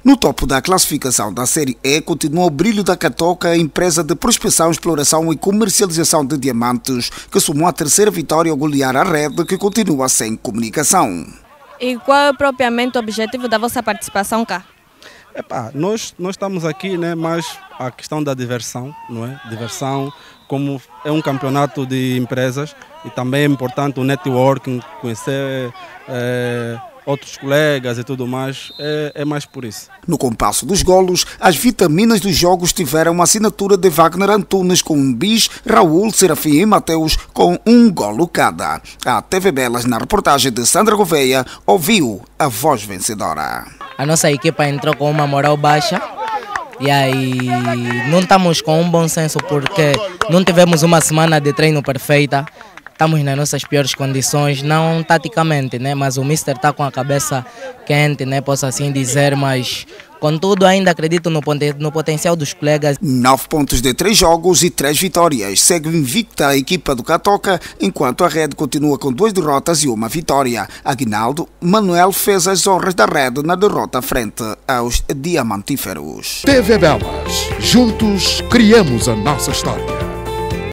No topo da classificação da Série E continua o Brilho da Catoca, a empresa de prospecção, exploração e comercialização de diamantes, que somou a terceira vitória ao golear a Rede, que continua sem comunicação. E qual é propriamente o objetivo da vossa participação cá? Nós estamos aqui, né, mas a questão da diversão, não é? Diversão, como é um campeonato de empresas e também é importante o networking, conhecer outros colegas e tudo mais, é mais por isso. No compasso dos golos, as vitaminas dos jogos tiveram uma assinatura de Wagner Antunes com um bis, Raul, Serafim e Mateus com um golo cada. A TV Belas, na reportagem de Sandra Gouveia, ouviu a voz vencedora. A nossa equipa entrou com uma moral baixa e aí não estamos com um bom senso porque não tivemos uma semana de treino perfeita. Estamos nas nossas piores condições, não taticamente, né? Mas o Mister está com a cabeça quente, né? Posso assim dizer, mas contudo ainda acredito no potencial dos colegas. 9 pontos de 3 jogos e 3 vitórias. Segue invicta a equipa do Catoca, enquanto a Rede continua com 2 derrotas e 1 vitória. Aguinaldo Manuel fez as honras da Rede na derrota frente aos Diamantíferos. TV Belas, juntos criamos a nossa história.